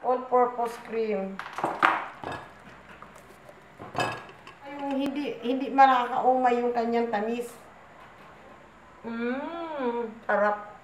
all-purpose cream. Yung hindi makakaumay yung kanyang tamis. Sarap.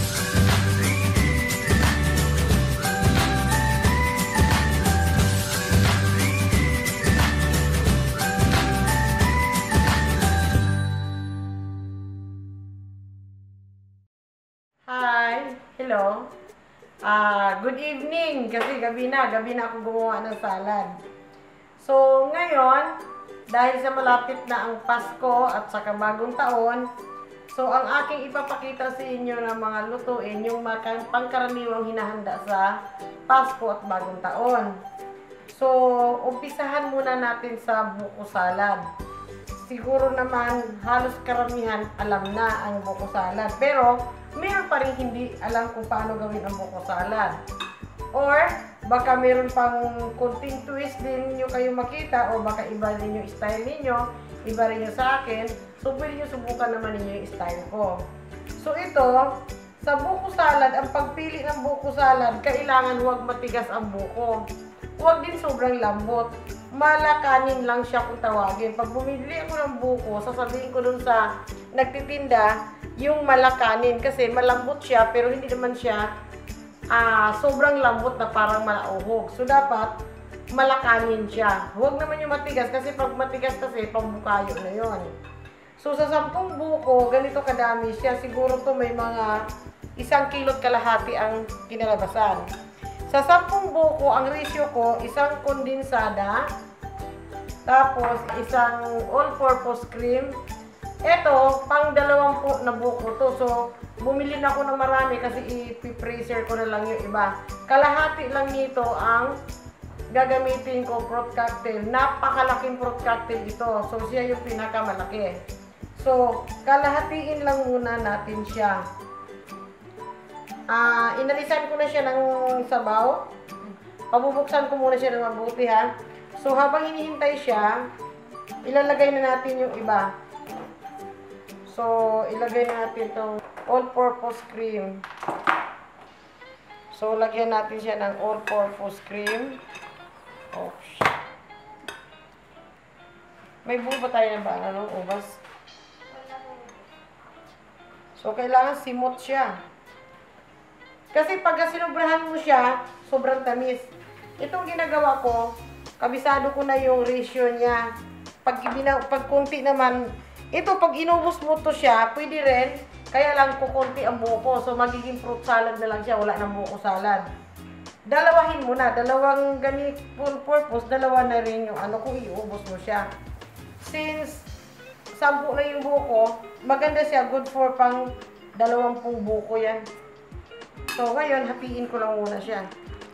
Hi! Hello! Good evening! Kasi gabi na ako gumawa ng salad. So, ngayon, dahil sa malapit na ang Pasko at saka bagong taon, so ang aking ipapakita sa inyo ng mga lutuin, yung pangkaraniwang hinahanda sa Pasko at bagong taon. So, umpisahan muna natin sa buko salad. Siguro naman halos karamihan alam na ang buko salad. Pero, meron pa rin hindi alam kung paano gawin ang buko salad. Or, baka meron pang kunting twist din nyo kayo makita, o baka iba rin yung style ninyo, iba rin yung sa akin. So, pwede nyo subukan naman ninyo yung style ko. So, ito, sa buko salad, ang pagpili ng buko salad, kailangan huwag matigas ang buko. Huwag din sobrang lambot. Malakanin lang siya kung tawagin. Pag bumili ako ng buko, sasabihin ko dun sa nagtitinda, yung malakanin. Kasi malambot siya, pero hindi naman siya sobrang lambot na parang malauhog. So, dapat malakanin siya. Huwag naman yung matigas, kasi pag matigas kasi, pambukayo na yon. So, sa 10 buko, ganito kadami siya. Siguro to may mga 1 kilot kalahati ang kinalabasan. Sa 10 buko, ang ratio ko, 1 kondensada, tapos 1 all-purpose cream. Ito, pang 20 na buko to. So, bumili na ako ng marami kasi i-freezer ko na lang yung iba. Kalahati lang nito ang gagamitin ko fruit cocktail. Napakalaking fruit cocktail ito. So, siya yung pinakamalaki. So, kalahatiin lang muna natin siya. Inalisan ko na siya ng sabaw. Pabubuksan ko muna siya ng mabuti, ha. So, habang hinihintay siya, ilalagay na natin yung iba. So, ilagay na natin itong all-purpose cream. So, lagyan natin siya ng all-purpose cream. Oops. May buo ba tayo na ba? Ano? Ubas? So, kailangan simot siya. Kasi pag sinobrahan mo siya, sobrang tamis. Itong ginagawa ko, kabisado ko na yung ratio niya. Pag konti naman, ito pag inubos mo to siya, pwede rin, kaya lang kukunti ang buko. So, magiging fruit salad na lang siya, wala nang buko salad. Dalawahin mo na, dalawang ganit full purpose, dalawa na rin yung kung iubos mo siya. Since 10 na yung buko, maganda siya, good for pang 20 buko yan. So, ngayon, hatiin ko lang muna siya.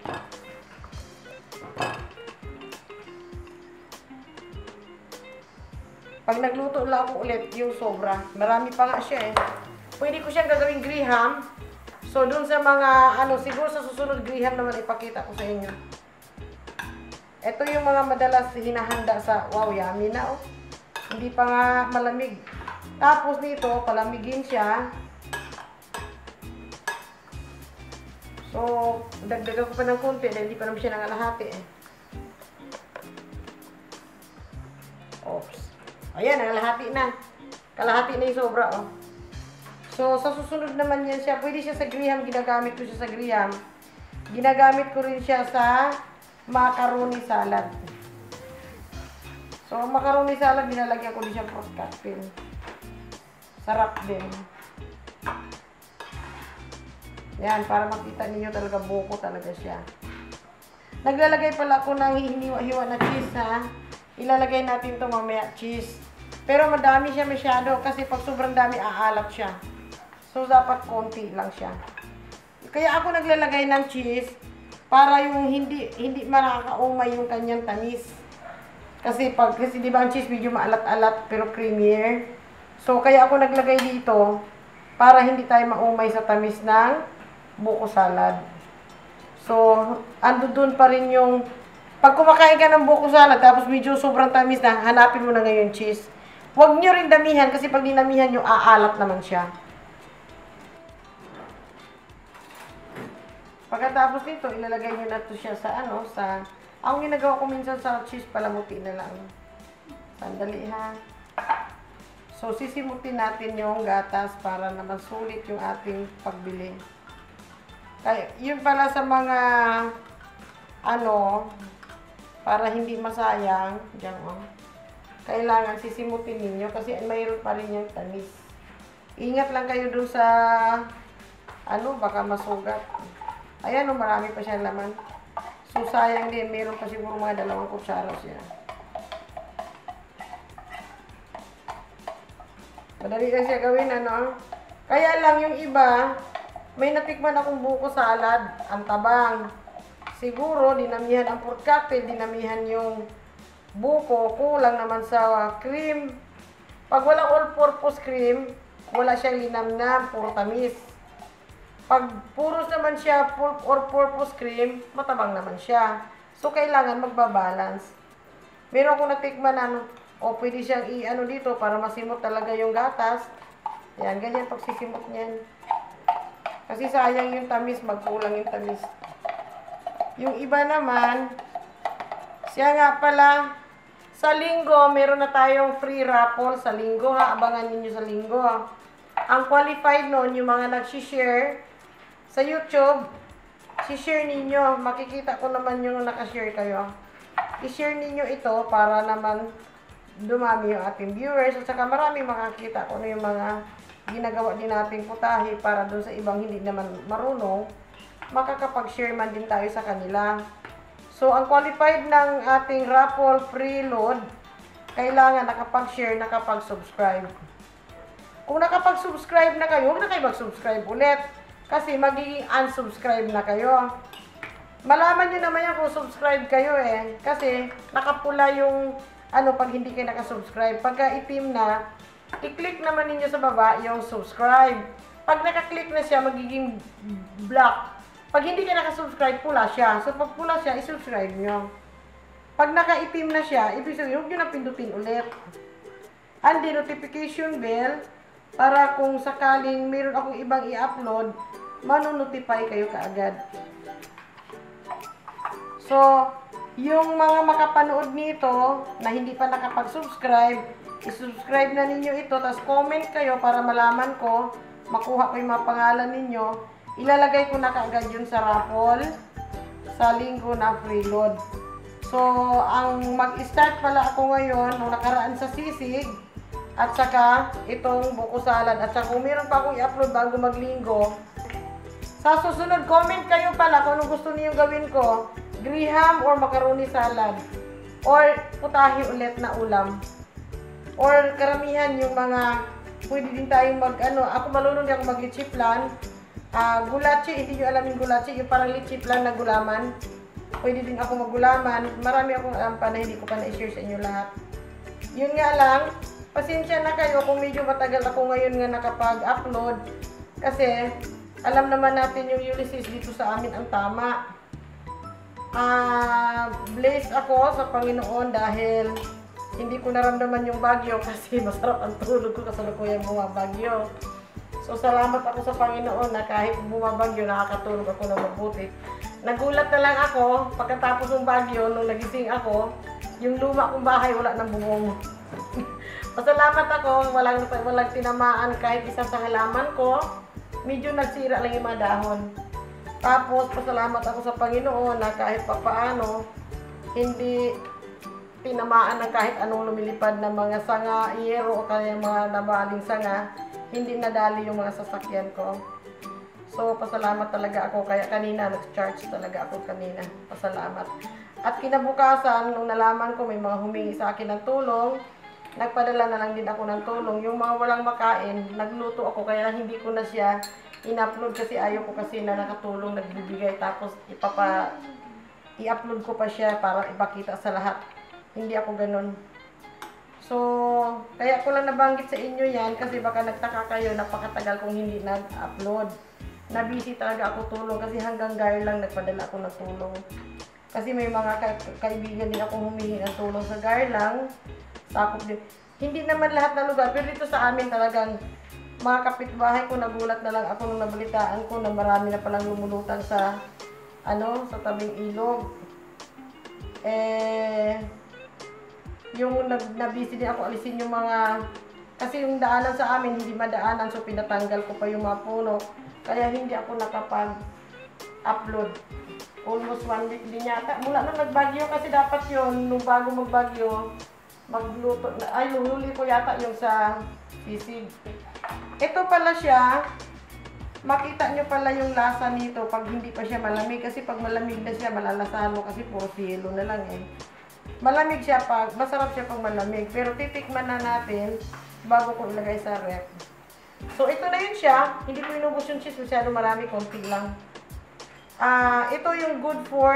Pag nagluto lang ako ulit, yung sobra. Marami pa nga siya eh. Pwede ko siyang gagawing graham. So, dun sa mga, siguro sa susunod graham naman ipakita ko sa inyo. Ito yung mga madalas hinahanda sa, wow, yummy na oh. Hindi pa nga malamig. Tapos dito, palamigin siya. So, dagdagan ko pa ng konti dahil hindi pa naman siya nangalahati eh. Oops. Ayan, nangalahati na. Kalahati na yung sobra oh. So, sa susunod naman yan siya. Pwede siya sa graham. Ginagamit ko siya sa graham. Ginagamit ko rin siya sa macaroni salad. So, macaroni salad, nilalagyan ko din siya fruit cocktail. Sarap din. Yan, para makita ninyo talaga buko talaga siya. Naglalagay pala ako ng hiniwa-hiwa na cheese, ha. Ilalagay natin ito mamaya, cheese. Pero madami siya masyado kasi pag sobrang dami, aalat siya. So, dapat konti lang siya. Kaya ako naglalagay ng cheese para yung hindi makakaumay yung kanyang tamis. Kasi di ba ang cheese medyo maalat-alat pero creamier. So, kaya ako naglagay dito para hindi tayo maumay sa tamis ng buko salad. So, ando dun pa rin yung pag kumakain ka ng buko salad tapos medyo sobrang tamis na, hanapin mo na ngayon cheese. Huwag nyo rin damihan kasi pag dinamihan nyo, aalat naman siya. Pag Pagkatapos nito, ilalagay nyo na to siya sa ang ginagawa ko minsan sa cheese, palamuti na lang. Sandali ha. So, sisimutin natin yung gatas para naman sulit yung ating pagbili. Kaya, yun pala sa mga, para hindi masayang, dyan kailangan sisimutin ninyo kasi mayroon pa rin yung tamis. Ingat lang kayo dun sa, baka masugat. Ayan marami pa siyang laman. So, sayang din, mayroon pa siguro mga 2 kutsara siya. Madali lang siya gawin, Kaya lang yung iba, may natikman akong buko salad, ang tabang. Siguro, dinamihan ang pork cocktail, dinamihan yung buko, kulang naman sa cream. Pag walang all-purpose cream, wala siyang linamnam, puro tamis. Pag puros naman siya, all-purpose cream, matabang naman siya. So, kailangan magbabalance. Meron akong natikman pwede siyang dito para masimot talaga yung gatas. Yan, ganyan pagsisimot niyan. Kasi sayang yung tamis, magkulang yung tamis. Yung iba naman, siya nga pala, sa linggo, meron na tayong free raffle sa linggo ha. Abangan ninyo sa linggo. Ang qualified noon, yung mga nag-share sa YouTube, share ninyo. Makikita ko naman yung nakashare kayo. I-share ninyo ito para naman dumami yung ating viewers at saka marami makakita kung yung mga ginagawa din nating putahe para doon sa ibang hindi naman marunong, makakapag-share man din tayo sa kanila. So, ang qualified ng ating raffle preload, kailangan nakapag-share, nakapag-subscribe. Kung nakapag-subscribe na kayo, huwag na kayo mag-subscribe ulit kasi magiging unsubscribe na kayo. Malaman nyo naman yan kung subscribe kayo kasi nakapula yung pag hindi kayo nakasubscribe. Pagka itim na, i-click naman ninyo sa baba yung subscribe. Pag naka-click na siya, magiging black. Pag hindi kayo nakasubscribe, pula siya. So, pag pula siya, i-subscribe nyo. Pag naka-itim na siya, ibig sabihin, huwag nyo na pindutin ulit. And the notification bell, para kung sakaling mayroon akong ibang i-upload, manonotify kayo kaagad. So, yung mga makapanood nito na hindi pa nakapag-subscribe, i-subscribe na ninyo ito, tapos comment kayo para malaman ko, makuha ko yung mga pangalan ninyo. Ilalagay ko na kaagad yun sa raffle sa linggo na preload. So, ang mag-start pala ako ngayon, nung nakaraan sa sisig, at saka itong buko salad, at saka kung meron pa akong i-upload bago maglinggo, sa susunod, comment kayo pala kung anong gusto niyo gawin ko. Graham or macaroni salad. Or putahe ulit na ulam. Or karamihan yung mga, pwede din tayong ako malunod din ako mag-litchi plan. Gulachi, hindi nyo alam yung gulachi, yung parang litchi plan na gulaman. Pwede din ako maggulaman. Marami akong alam pa na hindi ko pa na-share sa inyo lahat. Yun nga lang, pasensya na kayo kung medyo matagal ako ngayon nga nakapag-upload. Kasi, alam naman natin yung Ulysses dito sa amin ang tama. Blessed ako sa Panginoon dahil hindi ko naramdaman yung bagyo kasi masarap ang tulog ko kasalukuyang bumabagyo. So, salamat ako sa Panginoon na kahit bumabagyo, nakakatulog ako na mabuti. Nagulat na lang ako pagkatapos ng bagyo, nung nagising ako, yung luma kong bahay wala nang bubong. Pasalamat ako, walang tinamaan kahit isa sa halaman ko. Medyo nagsira lang yung mga dahon. Tapos, pasalamat ako sa Panginoon na kahit papaano, hindi tinamaan ng kahit anong lumilipad na mga sanga, iyero o kaya mga nabaling sanga, hindi nadali yung mga sasakyan ko. So, pasalamat talaga ako. Kaya kanina, nag-charge talaga ako kanina. Pasalamat. At kinabukasan, nung nalaman ko may mga humingi sa akin ng tulong, nagpadala na lang din ako ng tulong. Yung mga walang makain, nagluto ako kaya hindi ko na siya in-upload kasi ayaw ko kasi na nakatulong, nagbibigay. Tapos i-upload ko pa siya para ipakita sa lahat. Hindi ako ganun. So, kaya ko lang nabanggit sa inyo yan kasi baka nagtaka kayo, napakatagal kong hindi nag-upload. Nabisi talaga ako tulong kasi hanggang Gar lang nagpadala ako ng tulong. Kasi may mga kaibigan din akong humingi ng tulong sa Gar lang. Sakop din. Hindi naman lahat ng lugar, pero dito sa amin talagang mga kapitbahay ko, nagulat na lang ako nung nabalitaan ko na marami na palang lumulutang sa sa tabing ilog. Yung nabisi din ako alisin yung mga, kasi yung daanan sa amin hindi madaanan, so pinatanggal ko pa yung mga puno. Kaya hindi ako nakapag-upload. Almost 1 week din yata. Mula nung nagbagyo, kasi dapat yun, nung bago magbagyo, magluto, huli ko yata yung sa sisig. Ito pala siya, makita nyo pala yung lasa nito pag hindi pa siya malamig. Kasi pag malamig na siya, malalasahan mo kasi puro silo na lang eh. Malamig siya masarap siya pag malamig. Pero titikman na natin bago ko ilagay sa ref. So ito na yun siya. Hindi ko inubos yung cheese, masyado marami, konti lang. Ito yung good for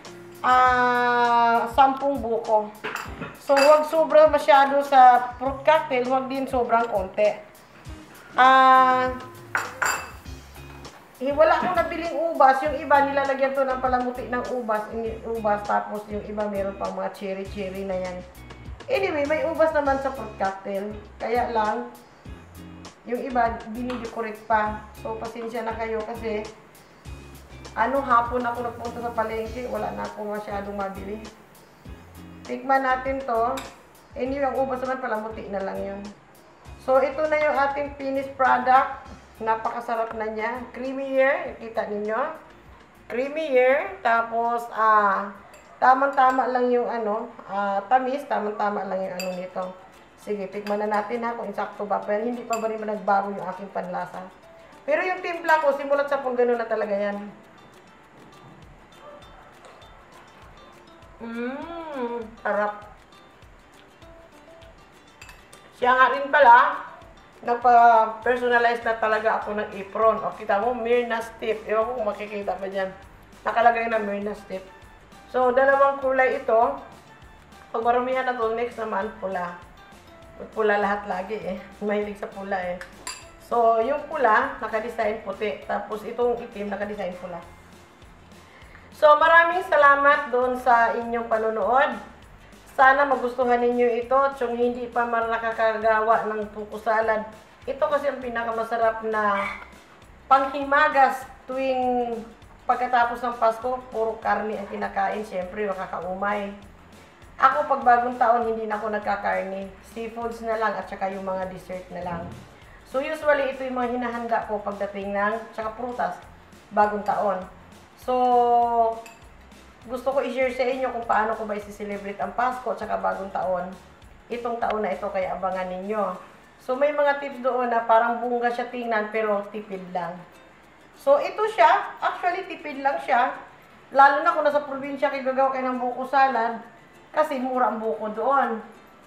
10 buko. So huwag sobra masyado sa fruit cocktail, huwag din sobrang konti. Wala akong nabiling ubas. Yung iba nilalagyan to ng palamuti ng ubas, tapos yung iba meron pang mga cherry na yan. Anyway, may ubas naman sa fruit cocktail. Kaya lang, yung iba dinidecorate pa. So pasensya na kayo kasi hapon ako nagpunta sa palengke, wala na ako masyadong mabili. Tikman natin to. Anyway, ang ubas naman palamuti na lang yun. So ito na yung ating finished product. Napakasarap na niya. Creamier, kita ninyo. Creamier, tapos tamang-tama lang yung tamis, tamang-tama lang yung nito. Sige, tikman na natin kung insakto ba. Pero hindi pa ba rin nagbago yung aking panlasa. Pero yung timpla ko, simulat sa pong gano'n na talaga yan. Sarap. Siya nga rin pala, nagpa-personalize na talaga ako ng apron. O, kita mo, Myrna's Tip. Ewan ko kung makikita pa dyan. Nakalagay na Myrna's Tip. So, dalawang kulay ito. Pag maramihan na to, next naman, pula. Pula lahat lagi eh. Mahilig sa pula eh. So, yung pula, nakadesign puti. Tapos, itong itim, nakadesign pula. So, maraming salamat doon sa inyong panonood. Sana magustuhan ninyo ito. At yung hindi pa nakakagawa ng buko salad, ito kasi ang pinakamasarap na panghimagas tuwing pagkatapos ng Pasko. Puro karne ang kinakain. Siyempre, makakaumay. Ako, pag bagong taon, hindi na ako nagkakarne. Seafoods na lang at saka yung mga dessert na lang. So, usually, ito yung mga hinahanda ko pagdating ng, tsaka prutas, bagong taon. So, gusto ko i-share sa inyo kung paano ko ba isi-celebrate ang Pasko at saka bagong taon. Itong taon na ito, kaya abangan ninyo. So, may mga tips doon na parang bunga siya tingnan, pero tipid lang. So, ito siya. Actually, tipid lang siya. Lalo na kung nasa probinsya kayo gagawa kayo ng buko salad, kasi mura ang buko doon.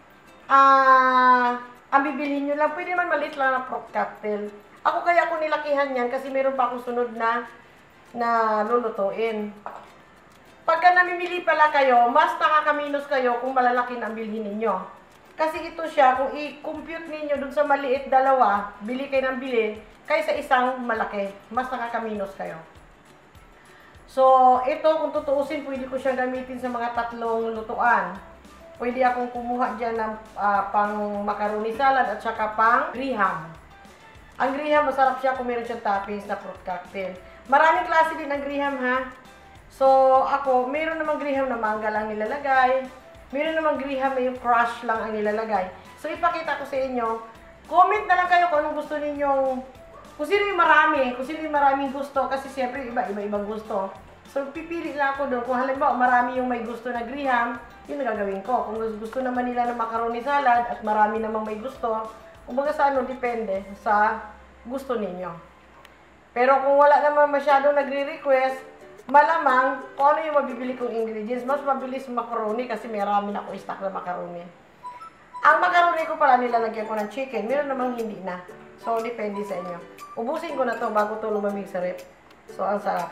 Ang bibilhin nyo lang, pwede naman maliit lang na fruit cocktail. Ako kaya ako nilakihan yan kasi meron pa akong sunod na lulutuin. Pagka namimili pala kayo, mas nakakaminos kayo kung malalaki na ang bilhin ninyo. Kasi ito siya, kung i-compute ninyo dun sa maliit dalawa, bili kayo ng bili, kaysa isang malaki, mas nakakaminos kayo. So, ito kung tutuusin, pwede ko siyang gamitin sa mga 3 lutuan. Pwede akong kumuha dyan ng pang macaroni salad at saka pang graham. Ang graham, masarap siya kung meron siyang toppings na fruit cocktail. Maraming klase din ang graham ha. So, ako, meron namang graham na mangga lang nilalagay. Meron namang graham na yung crush lang ang nilalagay. So, ipakita ko sa inyo. Comment na lang kayo kung anong gusto ninyong, kung sino yung maraming gusto. Kasi siyempre, iba-ibang gusto. So, pipili lang ako doon. Kung halimbawa, marami yung may gusto na graham, yun ang gagawin ko. Kung gusto naman nila ng macaroni salad at marami namang may gusto, kumbaga sa depende sa gusto ninyo. Pero kung wala naman masyadong nagre-request, malamang kung ano yung mabibili kong ingredients. Mas mabilis macaroni kasi marami na ako stock na macaroni. Ang macaroni ko pala nilalagyan ko ng chicken. Meron namang hindi na. So, depende sa inyo. Ubusin ko na to bago to lumamig sa rep. So, ang sarap.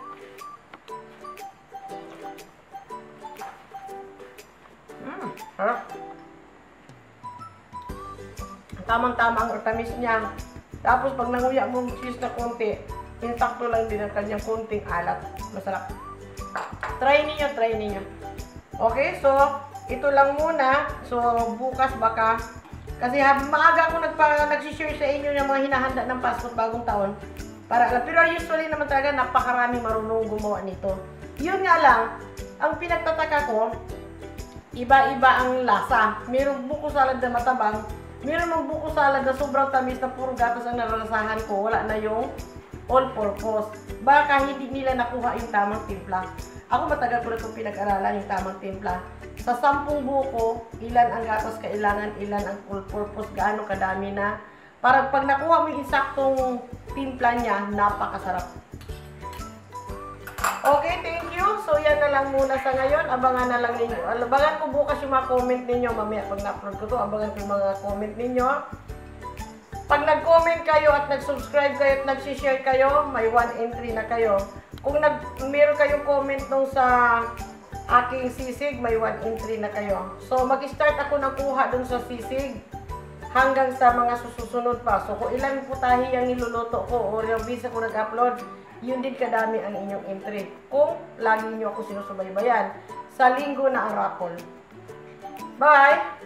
Sarap. Tamang-tama ang tamis niya. Tapos pag nanguya mo cheese na konti, intakto lang din ang kanyang konting alat. Masarap. Try ninyo. Okay, so ito lang muna. So bukas baka, kasi maaga ako nagsishare sa inyo ng mga hinahanda ng Pasko at bagong taon. Pero usually naman talaga napakarami marunong gumawa nito. Yun nga lang, ang pinagtataka ko, iba-iba ang lasa. Mayroong buko salad na matabang, mayroong mga buko salad na sobrang tamis na puro gatas ang naranasahan ko. Wala na yung all-purpose. Baka hindi nila nakuha yung tamang timpla. Ako matagal ko na itong pinag-aralan yung tamang timpla. Sa 10 buko, ilan ang gatas kailangan, ilan ang all-purpose, gaano kadami na. Para pag nakuha mo yung insaktong timpla niya, napakasarap. Okay, thank you. So, yan na lang muna sa ngayon. Abangan na lang ninyo. Abangan ko bukas yung mga comment ninyo. Mamaya pag na-upload ko to, abangan ko yung mga comment ninyo. Pag nag-comment kayo at nag-subscribe kayo at nag-share kayo, may 1 entry na kayo. Kung meron kayong comment nung sa aking sisig, may 1 entry na kayo. So, mag-start ako ng kuha dun sa sisig hanggang sa mga susunod pa. So, kung ilang putahe ang niluluto ko o yung visa ko nag-upload, yun din kadami ang inyong entry. Kung lagi nyo ako sinusubaybayan, sa linggo na ang raffle. Bye!